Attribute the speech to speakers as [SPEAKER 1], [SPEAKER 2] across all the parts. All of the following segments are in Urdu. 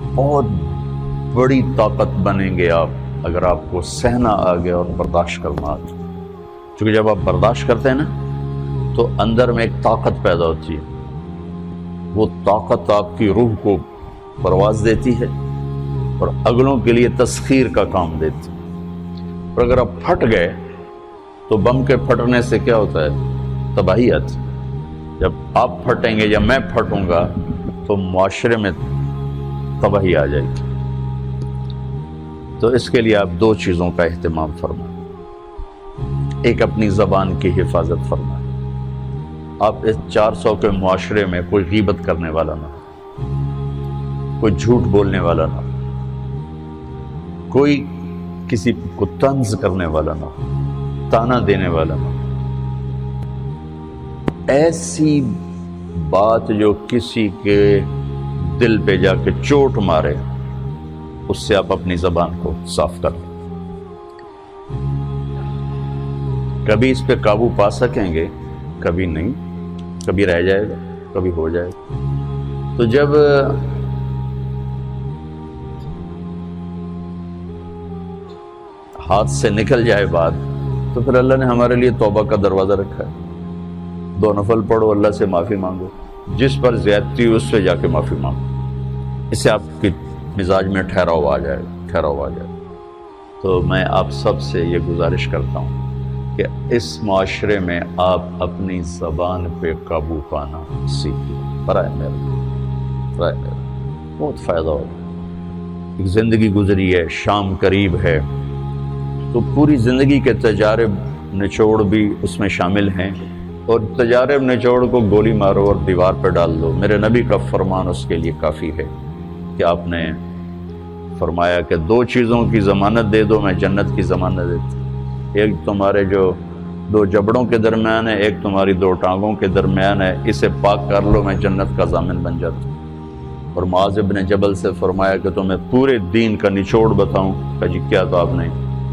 [SPEAKER 1] بہت بڑی طاقت بنیں گے آپ اگر آپ کو سہنا آ گیا اور برداشت کرنا آ گیا. چونکہ جب آپ برداشت کرتے ہیں نا تو اندر میں ایک طاقت پیدا ہوتی ہے. وہ طاقت آپ کی روح کو پرواز دیتی ہے اور اگلوں کے لیے تسخیر کا کام دیتی ہے. اور اگر آپ پھٹ گئے تو بم کے پھٹنے سے کیا ہوتا ہے؟ تباہی آتی. جب آپ پھٹیں گے یا میں پھٹوں گا تو معاشرے میں تباہی آ جائے گی. تو اس کے لیے آپ دو چیزوں کا اہتمام فرمائیں. ایک اپنی زبان کی حفاظت فرمائیں. آپ اس 400 کے معاشرے میں کوئی غیبت کرنے والا نہ ہو، کوئی جھوٹ بولنے والا نہ ہو، کوئی کسی کو طنز کرنے والا نہ ہو، تانا دینے والا نہ ہو. ایسی بات جو کسی کے دل پہ جا کے چوٹ مارے اس سے آپ اپنی زبان کو صاف کر لیں. کبھی اس پہ قابو پا سکیں گے، کبھی نہیں، کبھی رہ جائے گا، کبھی ہو جائے گا. تو جب ہاتھ سے نکل جائے بات تو پھر اللہ نے ہمارے لیے توبہ کا دروازہ رکھا ہے. 2 نفل پڑھو، اللہ سے معافی مانگو، جس پر زیادتی ہو اس سے جا کے معافی مانگو. اس سے آپ کی مزاج میں ٹھہراؤ آ جائے گا. تو میں آپ سب سے یہ گزارش کرتا ہوں کہ اس معاشرے میں آپ اپنی زبان پہ قابو پانا سیکھیں. برائے میرا بہت فائدہ ہوگا. ایک زندگی گزری ہے، شام قریب ہے، تو پوری زندگی کے تجارب نچوڑ بھی اس میں شامل ہیں. اور تجارب نچوڑ کو گولی مارو اور دیوار پہ ڈال دو. میرے نبی کا فرمان اس کے لیے کافی ہے کہ آپ نے فرمایا کہ 2 چیزوں کی ضمانت دے دو، میں جنت کی ضمانت دیتا. ایک تمہارے جو 2 جبڑوں کے درمیان ہے، ایک تمہاری 2 ٹانگوں کے درمیان ہے، اسے پاک کر لو، میں جنت کا ضامن بن جاتا ہوں. اور معاذ بن جبل سے فرمایا کہ تمہیں پورے دین کا نچوڑ بتاؤں. کہ جی کیا؟ تو آپ نے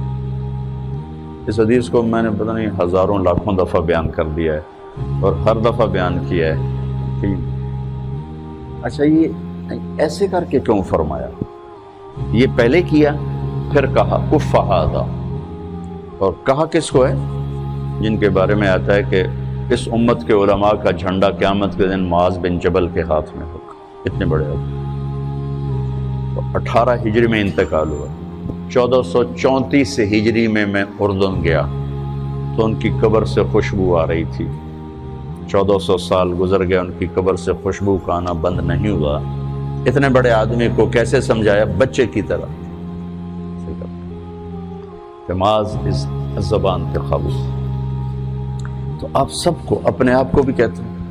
[SPEAKER 1] اس حدیث کو میں نے پتہ نہیں ہزاروں لاکھوں دفعہ بیان کر دیا ہے اور ہر دفعہ بیان کیا ہے کہ اچھا یہ ایسے کر کے کیوں فرمایا؟ یہ پہلے کیا پھر کہا کف ھذا. اور کہا کس کو ہے؟ جن کے بارے میں آتا ہے کہ اس امت کے علماء کا جھنڈا قیامت کے دن معاذ بن جبل کے ہاتھ میں ہوگا. اتنے بڑے آدمی. 18 ہجری میں انتقال ہوا. 1434 ہجری میں اردن گیا تو ان کی قبر سے خوشبو آ رہی تھی. 1400 سال گزر گیا، ان کی قبر سے خوشبو کا آنا بند نہیں ہوا. اتنے بڑے آدمی کو کیسے سمجھایا؟ بچے کی طرح. معاذ اس زبان کے قابو. تو آپ سب کو، اپنے آپ کو بھی کہتے ہیں.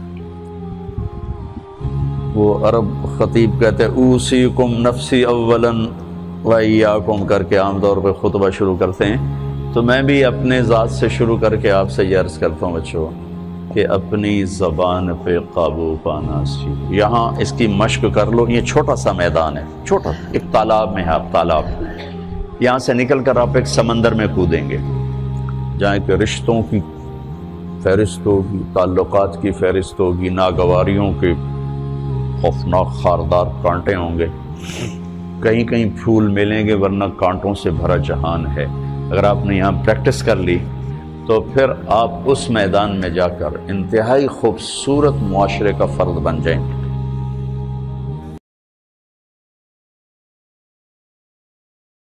[SPEAKER 1] وہ عرب خطیب کہتے ہیں اوصیکم نفسی اولا وایاکم کر کے عام طور پہ خطبہ شروع کرتے ہیں. تو میں بھی اپنے ذات سے شروع کر کے آپ سے یہ عرض کرتا ہوں بچوں کہ اپنی زبان پہ قابو پانا سیکھو. یہاں اس کی مشق کر لو. یہ چھوٹا سا میدان ہے، چھوٹا ایک تالاب میں ہے. آپ تالاب، یہاں سے نکل کر آپ ایک سمندر میں کودیں گے جہاں کہ رشتوں کی فہرست ہوگی، تعلقات کی فہرست ہوگی، ناگواریوں کے خوفناک خاردار کانٹے ہوں گے. کہیں کہیں پھول ملیں گے ورنہ کانٹوں سے بھرا جہان ہے. اگر آپ نے یہاں پریکٹس کر لی تو پھر آپ اس میدان میں جا کر انتہائی خوبصورت معاشرے کا فرد بن جائیں.